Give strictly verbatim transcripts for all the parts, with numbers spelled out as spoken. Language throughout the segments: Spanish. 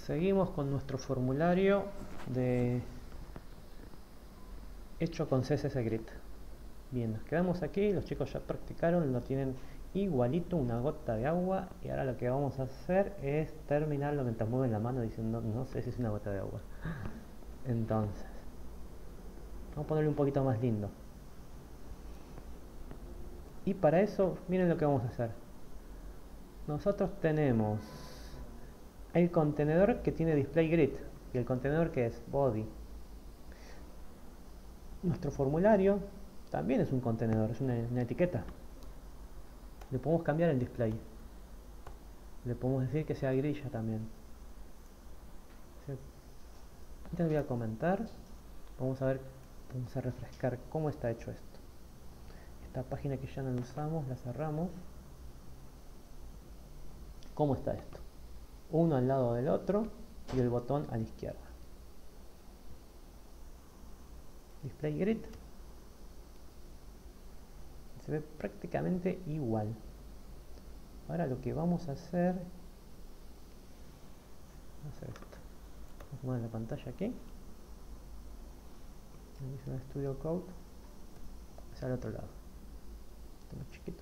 Seguimos con nuestro formulario de hecho con C S S Grid. Bien, nos quedamos aquí, los chicos ya practicaron, lo tienen igualito, una gota de agua, y ahora lo que vamos a hacer es terminarlo mientras mueven la mano diciendo no sé si es una gota de agua. Entonces, vamos a ponerle un poquito más lindo. Y para eso, miren lo que vamos a hacer. Nosotros tenemos el contenedor que tiene display grid y el contenedor que es body. Nuestro formulario también es un contenedor, es una, una etiqueta. Le podemos cambiar el display. Le podemos decir que sea grilla también. Ya les voy a comentar. Vamos a ver, vamos a refrescar cómo está hecho esto. Esta página que ya no usamos, la cerramos. ¿Cómo está esto? Uno al lado del otro y el botón a la izquierda. Display grid. Se ve prácticamente igual. Ahora lo que vamos a hacer, vamos a hacer esto. Vamos a poner la pantalla aquí. Visual Studio Code hacia el otro lado. Esto más chiquito.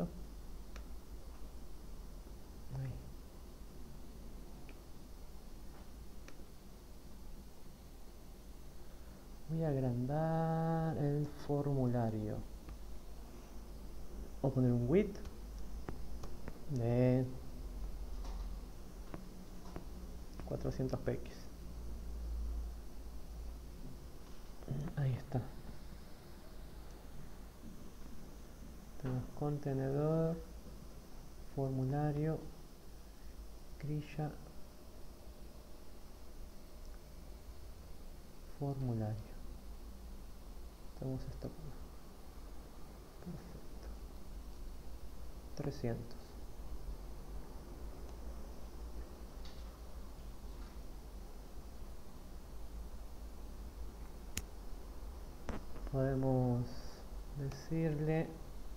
Ahí. Voy a agrandar el formulario. Voy a poner un width de cuatrocientos píxeles. Ahí está. Tenemos contenedor, formulario, grilla, formulario. Tenemos esto. Perfecto. trescientos. Podemos decirle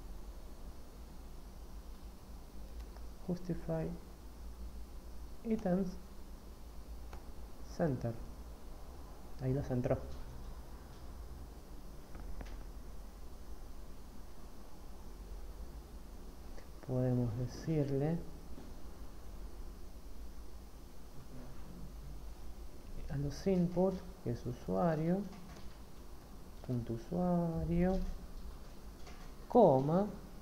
justify items center. Ahí lo centró. Podemos decirle a los inputs que es usuario, punto usuario, coma,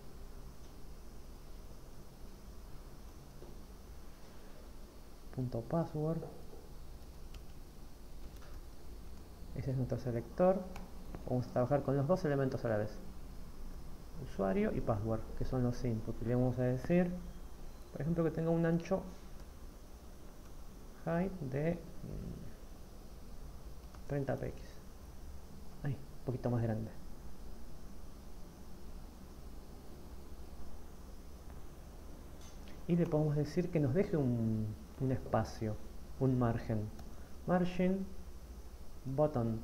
punto password. Ese es nuestro selector. Vamos a trabajar con los dos elementos a la vez, usuario y password, que son los inputs. Le vamos a decir, por ejemplo, que tenga un ancho height de treinta píxeles. Ahí, un poquito más grande. Y le podemos decir que nos deje un, un espacio, un margen. Margin button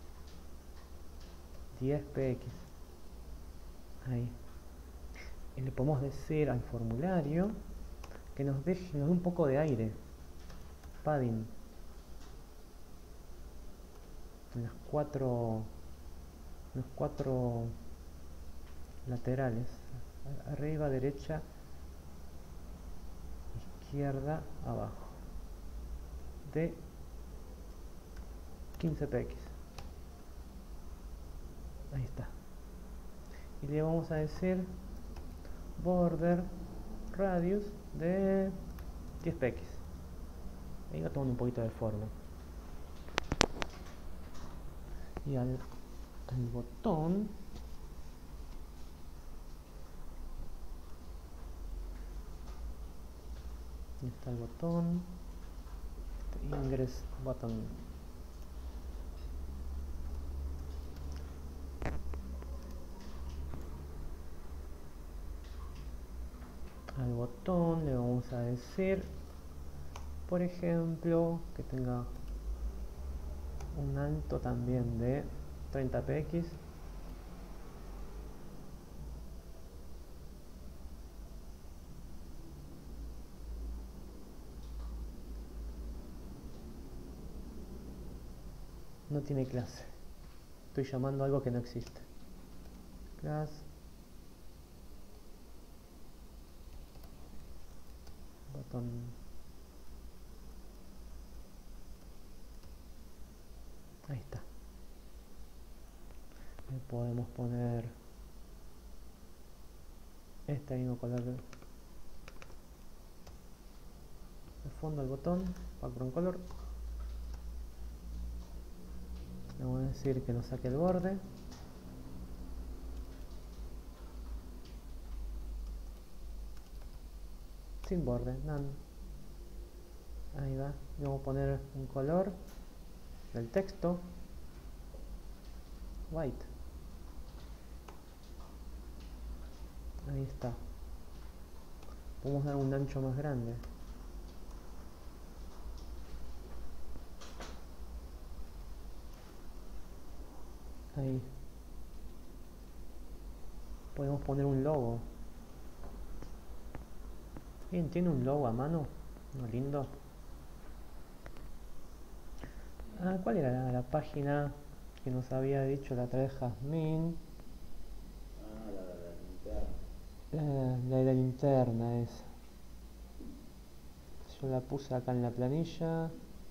diez píxeles. Ahí. Y le podemos decir al formulario que nos deje, nos dé un poco de aire. Padding. En las cuatro, los cuatro laterales. Arriba, derecha, izquierda, abajo. De quince píxeles. Ahí está. Y le vamos a decir border radius de diez píxeles. Ahí va tomando un poquito de forma. Y al, al botón ahí está el botón, ingress button. Al botón le vamos a decir, por ejemplo, que tenga un alto también de treinta píxeles. no tiene clase. Estoy llamando a algo que no existe. Class botón. Ahí está. Le podemos poner este mismo color de fondo al botón, background color. Le vamos a decir que nos saque el borde. Sin borde, none. Ahí va. Y vamos a poner un color del texto, white. Ahí está. Podemos dar un ancho más grande. Ahí. Podemos poner un logo. Bien, tiene un logo a mano. No, lindo. Ah, ¿cuál era la, la página que nos había dicho la otra vez Jazmín? Ah, la de la linterna. La, la de la linterna esa. Yo la puse acá en la planilla.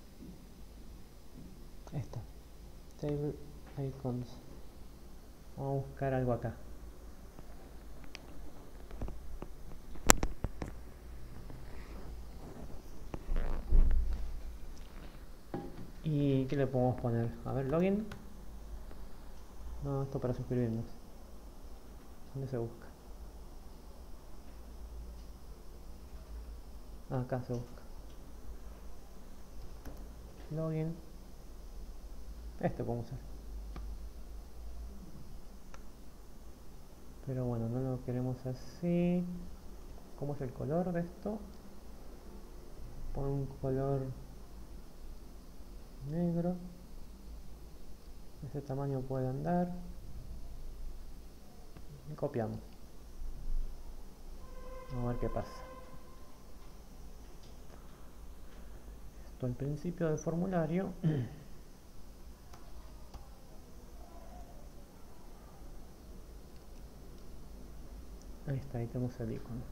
Esta. Table icons. Vamos a buscar algo acá. ¿Y qué le podemos poner? A ver, login. No, esto para suscribirnos. ¿Dónde se busca? Ah, acá se busca. Login. Este podemos usar. Pero bueno, no lo queremos así. ¿Cómo es el color de esto? Pon un color negro. Ese tamaño puede andar. Y copiamos. Vamos a ver qué pasa. Esto al principio del formulario. Ahí está, ahí tenemos el icono.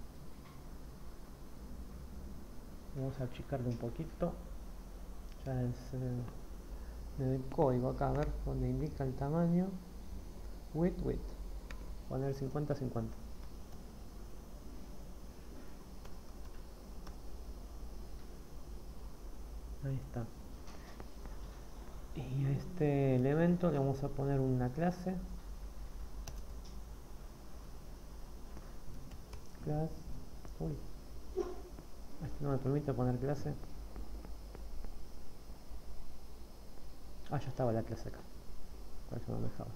Vamos a achicarlo un poquito. Ya es eh, en el código acá, a ver, donde indica el tamaño. Width, width. Poner cincuenta cincuenta. Ahí está. Y a este elemento le vamos a poner una clase. Class. Uy. Este no me permite poner clase. Ah, ya estaba la clase acá. Por eso no me dejaba.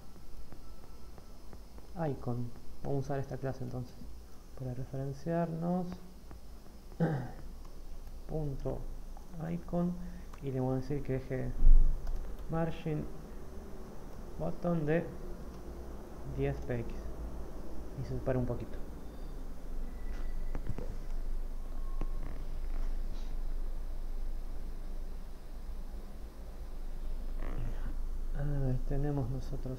Icon. Vamos a usar esta clase entonces. Para referenciarnos. Punto icon. Y le vamos a decir que deje margin botón de diez P X. Y se separa un poquito. A ver, tenemos nosotros.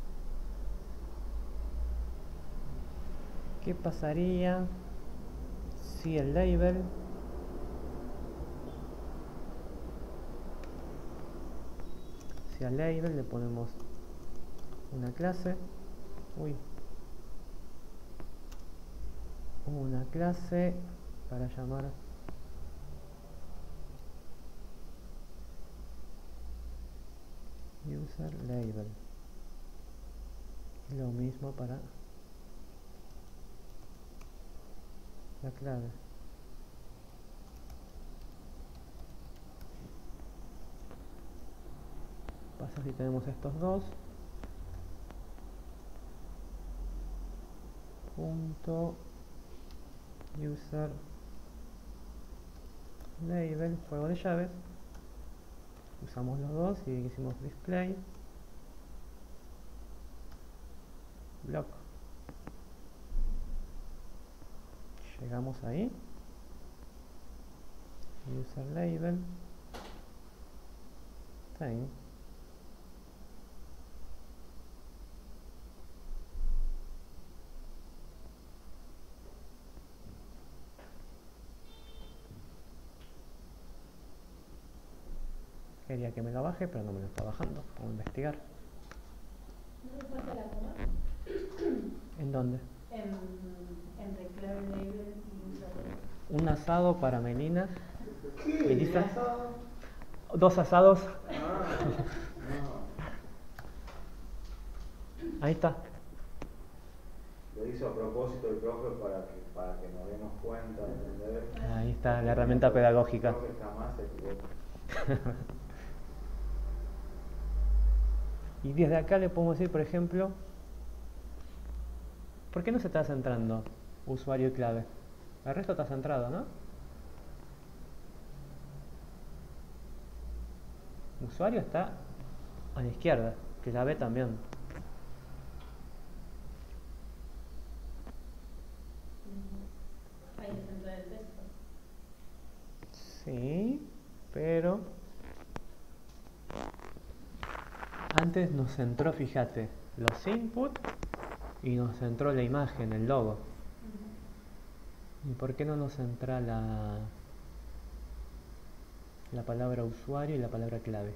¿Qué pasaría si el label si al label le ponemos una clase, uy, una clase para llamar user label, y lo mismo para la clave? Pasa si tenemos estos dos, punto user label, juego de llaves, usamos los dos y hicimos display block. Llegamos ahí, user label time. quería que me lo baje, pero no me lo está bajando. Vamos a investigar. ¿No te falta la coma? ¿En dónde? En, en Declare Label y Usuario. Un asado para Melina. ¿Qué? Melissa. ¿Un asado? Dos asados. Ah, no. Ahí está. Lo hizo a propósito el profe para que, para que nos demos cuenta, ¿entendés? Ahí está la herramienta pedagógica. El profe jamás se equivoca. Y desde acá le podemos decir, por ejemplo, ¿por qué no se está centrando usuario y clave? El resto está centrado, ¿no? Usuario está a la izquierda, clave también. Hay que centrar el texto. Sí, pero antes nos centró, fíjate, los input y nos centró la imagen, el logo. Uh-huh. ¿Y por qué no nos centra la, la palabra usuario y la palabra clave?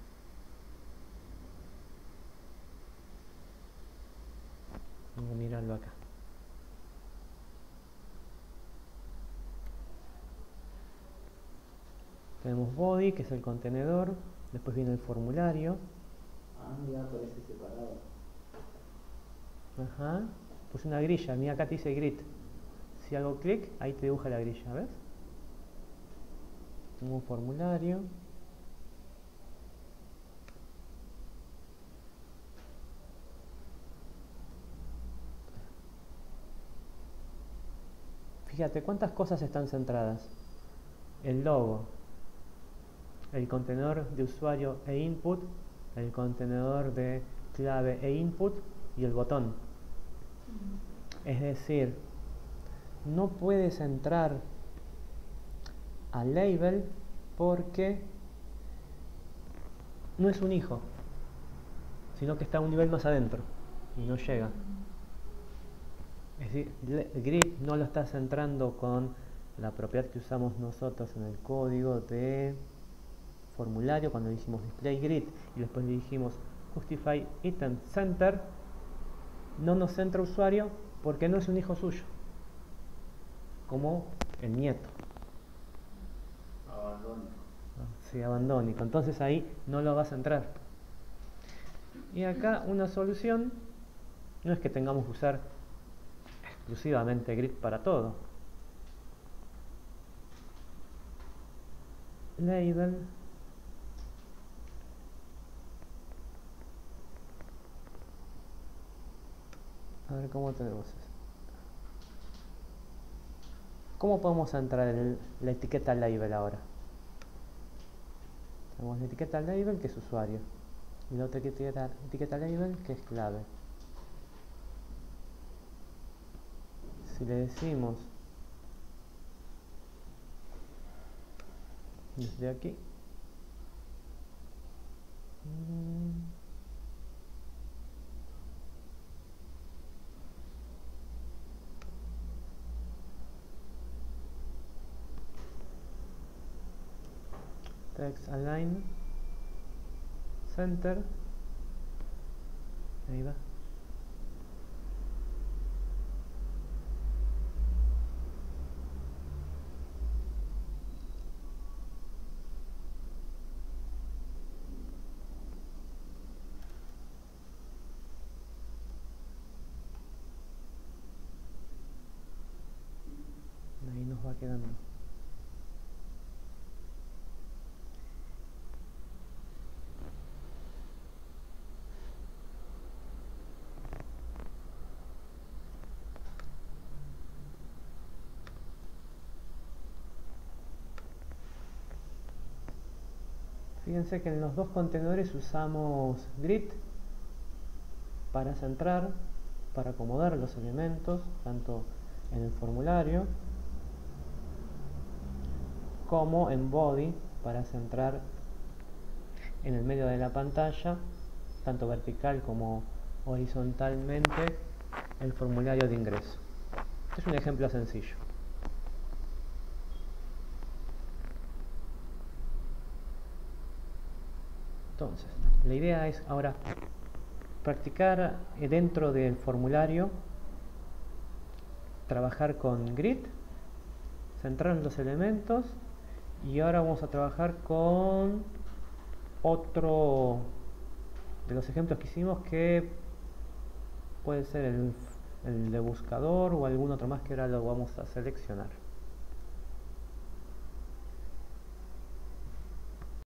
Vamos a mirarlo acá. Tenemos body, que es el contenedor, después viene el formulario. Ah, mira, aparece separado. Ajá. Puse una grilla, mira acá te dice grid. Si hago clic, ahí te dibuja la grilla, ¿ves? Un formulario. Fíjate cuántas cosas están centradas. El logo, el contenedor de usuario e input, el contenedor de clave e input y el botón. Uh-huh. Es decir, no puedes entrar al label porque no es un hijo, sino que está a un nivel más adentro y no llega. Uh-huh. Es decir, grid no lo está centrando con la propiedad que usamos nosotros en el código de formulario cuando dijimos display grid y después le dijimos justify item center. No nos centra usuario porque no es un hijo suyo, como el nieto. Abandónico. Sí, abandónico. Entonces ahí no lo va a centrar. Y acá una solución no es que tengamos que usar exclusivamente grid para todo. Label a ver cómo tenemos eso. ¿Cómo podemos entrar el, la etiqueta label ahora? Tenemos la etiqueta label que es usuario y la otra etiqueta, etiqueta label que es clave. Si le decimos desde aquí text align center, ahí va. Ahí nos va quedando. Fíjense que en los dos contenedores usamos grid para centrar, para acomodar los elementos, tanto en el formulario como en body para centrar en el medio de la pantalla, tanto vertical como horizontalmente, el formulario de ingreso. Este es un ejemplo sencillo. Entonces, la idea es ahora practicar eh, dentro del formulario, trabajar con grid, centrar en los elementos, y ahora vamos a trabajar con otro de los ejemplos que hicimos, que puede ser el, el de buscador o algún otro más que ahora lo vamos a seleccionar.